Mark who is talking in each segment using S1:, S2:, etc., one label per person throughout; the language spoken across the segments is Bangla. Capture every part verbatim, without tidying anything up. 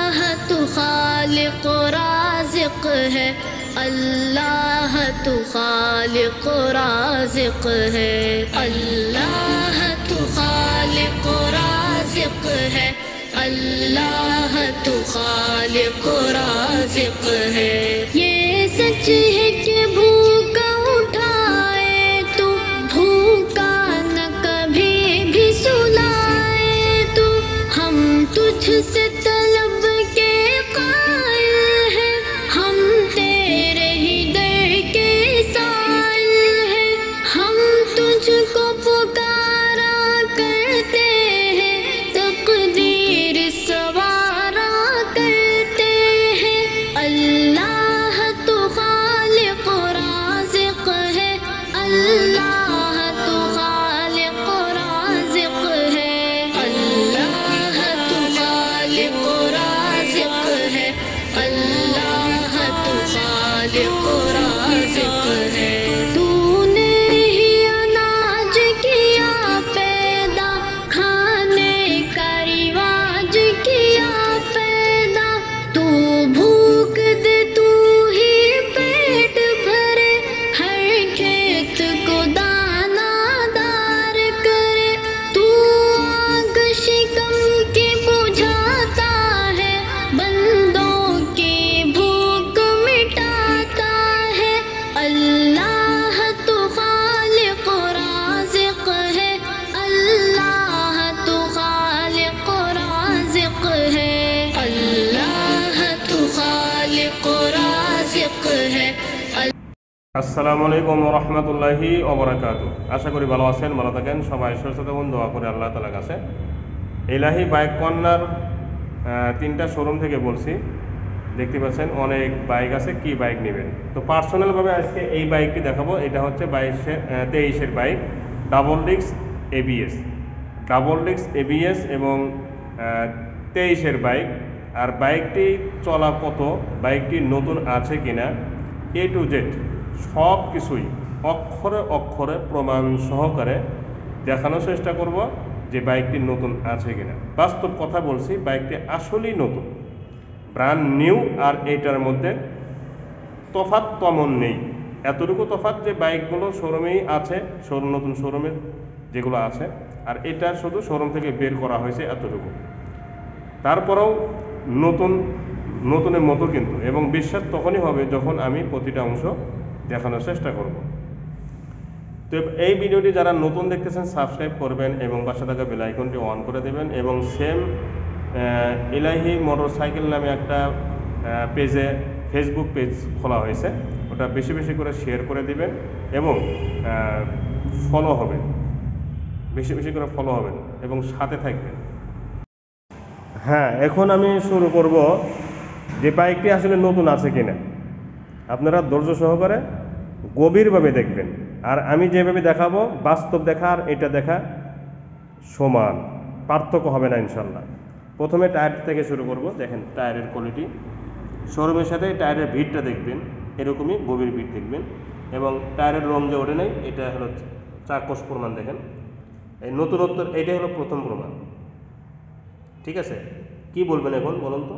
S1: अल्लाह तू खालिक राज़िक है, अल्लाह तू खालिक राज़िक है, अल्लाह तू खालिक राज़िक है, अल्लाह तू खालिक राज़िक है। ये सच है कि भूखा उठाए तू, भूखा न कभी भी सुलाए तू, हम तुझसे तलब के कायल हैं, हम तेरे ही दर के साइल हैं, हम तुझको पुकारा करते हैं, तकदीर सवारा करते हैं। अल्लाह तू खालिक राज़िक है, अल्लाह तू खालिक राज़िक है, अल्लाह तू खालिक राज़िक है, अल्लाह तू खालिक राज़िक है। तूने ही अनाज किया पैदा, खाने का रिवाज किया पैदा, तू भूख दे तू ही पेट भरे, हर खेत को दानादार करे, तू आग शिकम की बुझाता है, बंदों की भूख मिटाता है। अल्लाह तू खालिक राज़िक है, अल्लाह तू खालिक राज़िक है, अल्लाह तू खालिक राज़िक है।
S2: আসসালামু আলাইকুম ওয়া রাহমাতুল্লাহি ওয়া বারাকাতুহু। আশা করি ভালো আছেন, ভালো থাকেন, সবাই সুস্থ থাকুন, দোয়া করে আল্লাহ তাআলার কাছে। ইলাহি বাইক কর্নার তিনটা শোরুম থেকে বলছি, দেখতে পাচ্ছেন অনেক বাইক আছে, কি বাইক নেবেন। তো পার্সোনালভাবে আজকে এই বাইকটি দেখাবো। এটা হচ্ছে বাইশের তেইশের bike, double disc ABS, double disc ABS এবং তেইশের বাইক। আর বাইকটি চলা কত, বাইকটি নতুন আছে কিনা, এ টু জেড সব কিছুই অক্ষরে অক্ষরে প্রমাণ সহকারে দেখানোর চেষ্টা করব যে বাইকটি নতুন আছে কিনা। বাস্তব কথা বলছি, বাইকটি আসলেই নতুন, ব্র্যান্ড নিউ। আর এইটার মধ্যে তফাৎ তেমন নেই, এতটুকু তফাৎ যে বাইকগুলো শোরুমেই আছে, শোরুম নতুন শোরুমের যেগুলো আছে, আর এটা শুধু শোরুম থেকে বের করা হয়েছে এতটুকু। তারপরেও নতুন নতুনের মতো কিন্তু, এবং বিশ্বাস তখনই হবে যখন আমি প্রতিটা অংশ দেখানোর চেষ্টা করব। তো এই ভিডিওটি যারা নতুন দেখতেছেন সাবস্ক্রাইব করবেন এবং পাশে থাকা বেল আইকনটি অন করে দেবেন, এবং সেম ইলাহি মোটরসাইকেল নামে একটা পেজে ফেসবুক পেজ খোলা হয়েছে, ওটা বেশি বেশি করে শেয়ার করে দিবেন এবং ফলো হবেন, বেশি বেশি করে ফলো হবেন এবং সাথে থাকবেন। হ্যাঁ, এখন আমি শুরু করব যে বাইকটি আসলে নতুন আছে কিনা। আপনারা ধৈর্য সহকারে গভীরভাবে দেখবেন, আর আমি যেভাবে দেখাবো বাস্তব দেখা আর এটা দেখা সমান, পার্থক্য হবে না ইনশাল্লাহ। প্রথমে টায়ার থেকে শুরু করব। দেখেন টায়ারের কোয়ালিটি, শোরুমের সাথে টায়ারের ভিড়টা দেখবেন, এরকমই গভীর ভিড় দেখবেন, এবং টায়ারের রং যে ওঠে নাই, এটা হলো চারকোশ প্রমাণ। দেখেন এই নতুনত্ব, এইটাই হলো প্রথম প্রমাণ। ঠিক আছে, কি বলবেন এখন বলুন তো,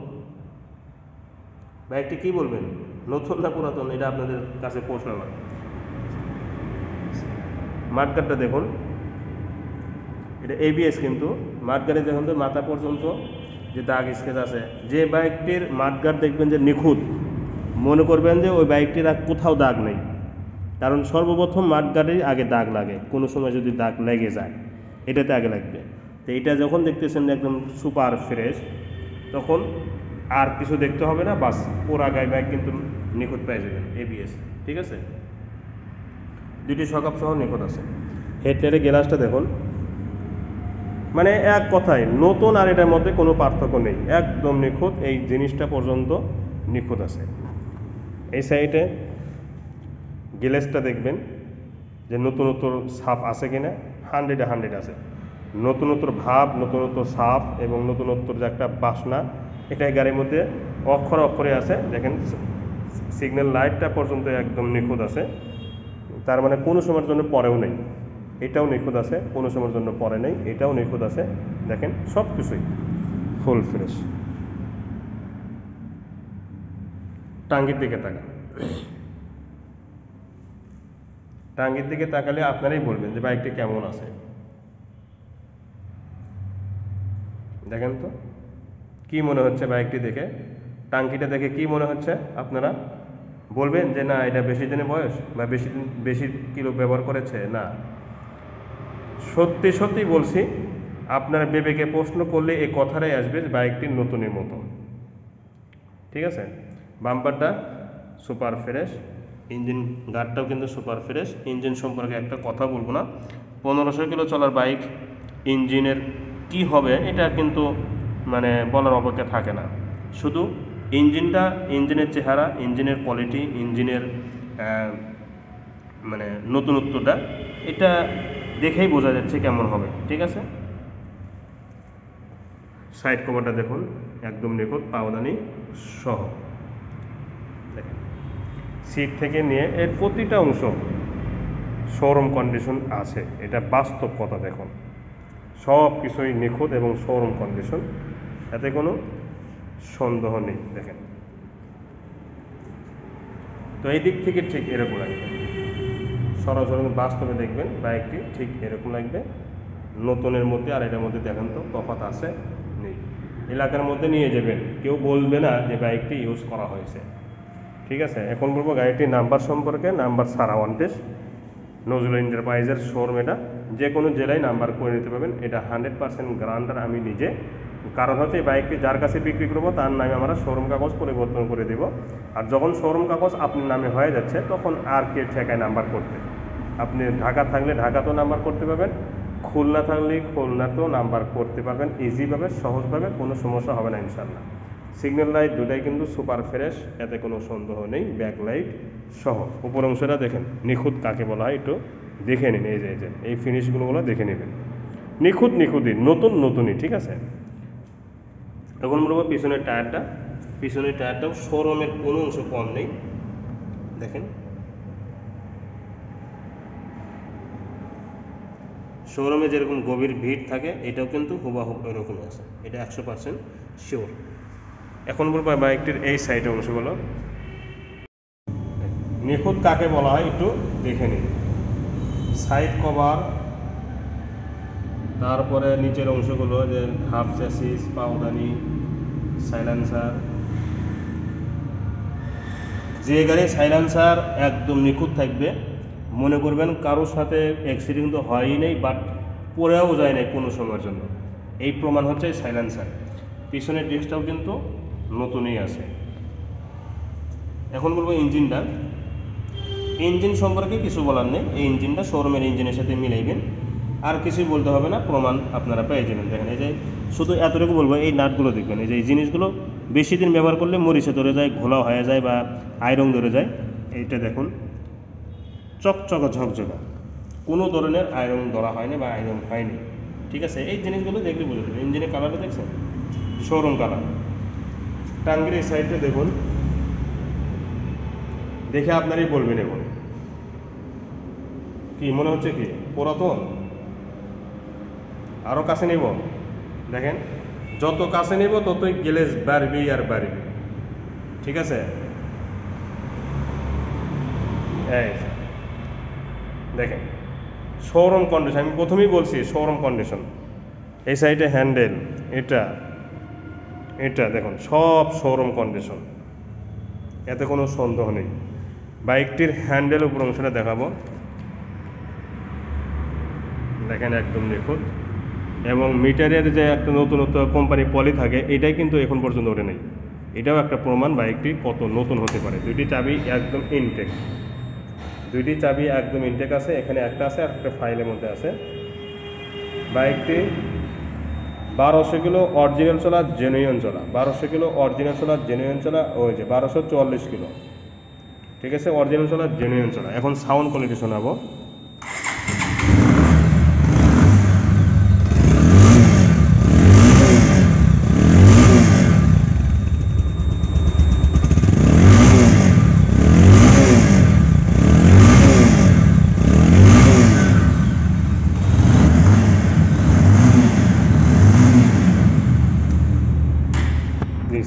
S2: বাইকটি কি বলবেন, নতুন না পুরাতন, এটা আপনাদের কাছে প্রশ্ন লাগে। মাঠগাটটা দেখুন, এটা এবিএস কিন্তু মাঠগাটে দেখুন তো মাথা পর্যন্ত যে দাগ স্কেচ আছে। যে বাইকটির মাঠগাট দেখবেন যে নিখুঁত, মনে করবেন যে ওই বাইকটির আর কোথাও দাগ নেই, কারণ সর্বপ্রথম মাঠগাটেই আগে দাগ লাগে। কোনো সময় যদি দাগ লেগে যায় এটাতে আগে লাগবে। তো এটা যখন দেখতেছেন একদম সুপার ফ্রেশ, তখন আর কিছু দেখতে হবে না, বাস পুরা গায়ে বাইক কিন্তু নিখুঁত পেয়ে যাবেন এবিএস। ঠিক আছে, দুটি সকাপ সহ নিখুঁত আছে। হেডলাইটের গ্লাসটা দেখুন, মানে এক কথায় নতুন আর এটার মধ্যে কোনো পার্থক্য নেই, একদম নিখুঁত, এই জিনিসটা পর্যন্ত নিখুঁত আছে। এই সাইডে গ্লাসটা দেখবেন যে নতুনত্ব ছাপ আছে কিনা, হান্ড্রেডে হান্ড্রেড আছে। নতুনত্বর ভাব, নতুনত্ব ছাপ এবং নতুনত্বর যে একটা বাসনা, এটাই গাড়ির মধ্যে অক্ষরে অক্ষরে আছে। দেখেন সিগন্যাল লাইটটা পর্যন্ত একদম নিখুঁত আছে, তার মানে কোনো সময়ের জন্য পরেও নেই। এটাও নিখুঁত আছে, কোনো সময়ের জন্য পরে নেই, এটাও নিখুঁত আছে। দেখেন সব কিছুই ফুল ফ্রেশ। টাঙ্গির দিকে তাকান, টাঙ্গির দিকে তাকালে আপনারাই বলবেন যে বাইকটি কেমন আছে। দেখেন তো কি মনে হচ্ছে বাইকটি দেখে, টাঙ্কিটা দেখে কি মনে হচ্ছে? আপনারা বলবেন যে না এটা বেশি দিনের বয়স বা বেশি দিন বেশি কিলো ব্যবহার করেছে। না, সত্যি সত্যি বলছি, আপনারা বিবেকে প্রশ্ন করলে এই কথাটাই আসবে যে বাইকটি নতুনের মতো। ঠিক আছে, বাম্পারটা সুপার ফ্রেশ, ইঞ্জিন গার্ডটাও কিন্তু সুপার ফ্রেশ। ইঞ্জিন সম্পর্কে একটা কথা বলবো না, পনেরোশো কিলো চলার বাইক ইঞ্জিনের কি হবে এটা কিন্তু মানে বলার অপেক্ষা থাকে না। শুধু ইঞ্জিনটা, ইঞ্জিনের চেহারা, ইঞ্জিনের কোয়ালিটি, ইঞ্জিনের মানে নতুনত্বটা, এটা দেখেই বোঝা যাচ্ছে কেমন হবে। ঠিক আছে, সাইড কভারটা দেখুন একদম নিখুঁত, পাওদানি সহ। দেখেন সিট থেকে নিয়ে এর প্রতিটা অংশ শোরুম কন্ডিশন আছে, এটা বাস্তব কথা। দেখুন সব কিছুই নিখুঁত এবং শোরুম কন্ডিশন, এতে কোনো সন্দেহ নেই। দেখেন তো এই দিক থেকে ঠিক এরকম লাগবে, সরাসরি বাস্তবে দেখবেন বাইকটি ঠিক এরকম লাগবে নতুনের মধ্যে। আর এটার মধ্যে দেখেন তো তফাৎ আছে নেই। এলাকার মধ্যে নিয়ে যাবেন, কেউ বলবে না যে বাইকটি ইউজ করা হয়েছে। ঠিক আছে, এখন বলবো গাড়িটির নাম্বার সম্পর্কে। নাম্বার সারা ওয়ান্টেজ, নজরুল এন্টারপ্রাইজের শোরুম, এটা যে কোনো জেলায় নাম্বার করে নিতে পারবেন। এটা হান্ড্রেড পার্সেন্ট গ্যারান্টার আমি নিজে, কারণ হচ্ছে এই বাইকটি যার কাছে বিক্রি করবো তার নামে আমরা শোরুম কাগজ পরিবর্তন করে দেব। আর যখন শোরুম কাগজ আপনার নামে হয়ে যাচ্ছে তখন আর কে ঠেকায় নাম্বার করতে? আপনি ঢাকা থাকলে ঢাকাতেও নাম্বার করতে পারবেন, খুলনা থাকলে খুলনাতেও নাম্বার করতে পারবেন ইজিভাবে, সহজভাবে, কোনো সমস্যা হবে না ইনশাল্লাহ। সিগন্যাল লাইট দুটাই কিন্তু সুপার ফ্রেশ, এতে কোনো সন্দেহ নেই, ব্যাক লাইট সহ। উপর অংশটা দেখেন নিখুঁত কাকে বলা হয় একটু দেখে নিন। এই যে এই যে এই ফিনিশগুলো দেখে নেবেন, নিখুঁত নিখুঁতই, নতুন নতুনই। ঠিক আছে, এখন বলবো পিছনের টায়ারটা। পিছনের টায়ারটাও শোরুমের কোনো অংশ কম নেই। দেখেন শোরুমে যেরকম গভীর ভিড় থাকে এটাও কিন্তু হুবাহু এরকমই আছে, এটা একশো পার্সেন্ট শিওর। এখন বলবো বাইকটির এই সাইডের অংশগুলো নিখুঁত কাকে বলা হয় একটু দেখে নিন। সাইড কভার, তারপরে নিচের অংশগুলো যে হাফ চ্যাসিস, পাওদানি, সাইলেন্সার। যে গাড়ি সাইলেন্সার একদম নিখুঁত থাকবে, মনে করবেন কারোর সাথে অ্যাক্সিডেন্ট তো হয়ই নেই, বাট পড়েও যায় নাই কোনো সময়ের জন্য, এই প্রমাণ হচ্ছে সাইলেন্সার। পিছনের ডিস্কটাও কিন্তু নতুনই আছে। এখন বলবো ইঞ্জিনটা। ইঞ্জিন সম্পর্কে কিছু বলার নেই, এই ইঞ্জিনটা শোরুমের ইঞ্জিনের সাথে মিলাইবেন, আর কিছুই বলতে হবে না, প্রমাণ আপনারা পেয়ে যাবেন। দেখেন এই যে শুধু এতটুকু বলবো, এই নাটগুলো দেখবেন, এই যে এই জিনিসগুলো বেশি দিন ব্যবহার করলে মরিচে ধরে যায়, ঘোলা হয়ে যায় বা আয়রন ধরে যায়। এইটা দেখুন চকচকা ঝকঝকা, কোনো ধরনের আয়রন ধরা হয়নি বা আয়রন হয়নি। ঠিক আছে, এই জিনিসগুলো দেখলে বুঝে দেবেন। ইঞ্জিনের কালারটা দেখছেন, শোরুম কালার। টাঙ্গির এই সাইডটা দেখুন, দেখে আপনারই বলবেন এখন কি মনে হচ্ছে, কি পুরাতন? আরও কাছে নেব, দেখেন যত কাছে নেব ততই গ্লেজ বাড়বি আর বাড়বি। ঠিক আছে, এই দেখেন শোরুম কন্ডিশন, আমি প্রথমেই বলছি শোরুম কন্ডিশন। এই সাইডে হ্যান্ডেল, এটা এটা দেখুন সব শোরুম কন্ডিশন, এতে কোনো সন্দেহ নেই। বাইকটির হ্যান্ডেল উপর অংশটা দেখাবো, দেখেন একদম নিখুঁত। এবং মিটারের যে একটা নতুনত্ব কোম্পানি পলি থাকে, এটাই কিন্তু এখন পর্যন্ত ওঠে নেই, এটাও একটা প্রমাণ বাইকটি কত নতুন হতে পারে। দুইটি চাবি একদম ইনটেক, দুইটি চাবি একদম ইনটেক আছে, এখানে একটা আছে আর একটা ফাইলের মধ্যে আছে। বাইকটি বারোশো কিলো অরিজিনাল চলা, জেনুইন চলা, বারোশো কিলো অরিজিনাল চলা, জেনুইন চলা, ওই যে বারোশো চুয়াল্লিশ কিলো। ঠিক আছে, অরিজিনাল চলা, জেনুইন চলা। এখন সাউন্ড কোয়ালিটি শোনাবো।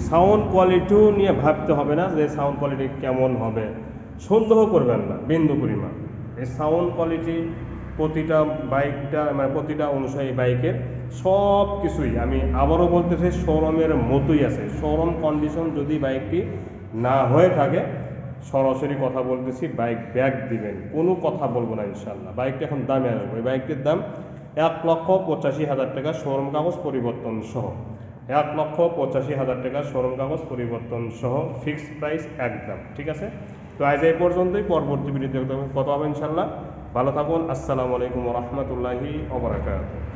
S2: সাউন্ড কোয়ালিটিও নিয়ে ভাবতে হবে না যে সাউন্ড কোয়ালিটি কেমন হবে, সন্দেহ করবেন না বিন্দু পরিমাণ। এই সাউন্ড কোয়ালিটি প্রতিটা বাইকটা মানে প্রতিটা অনুসারী বাইকের সব কিছুই আমি আবারও বলতেছি শোরুমের মতোই আছে। শোরুম কন্ডিশন যদি বাইকটি না হয়ে থাকে, সরাসরি কথা বলতেছি বাইক ব্যাক দিবেন, কোনো কথা বলবো না ইনশাল্লাহ। বাইকটা এখন দামে আসবে, ওই বাইকটির দাম এক লক্ষ পঁচাশি হাজার টাকা শোরুম কাগজ পরিবর্তন সহ, এক লক্ষ পঁচাশি হাজার টাকা শোরুম কাগজ পরিবর্তন সহ ফিক্সড প্রাইস একদম। ঠিক আছে, তো আজ এই পর্যন্তই। পরবর্তী ভিডিওতে কথা হবে ইনশাল্লাহ। ভালো থাকুন। আসসালামু আলাইকুম ওয়া রাহমাতুল্লাহি ওয়া বারাকাতুহু।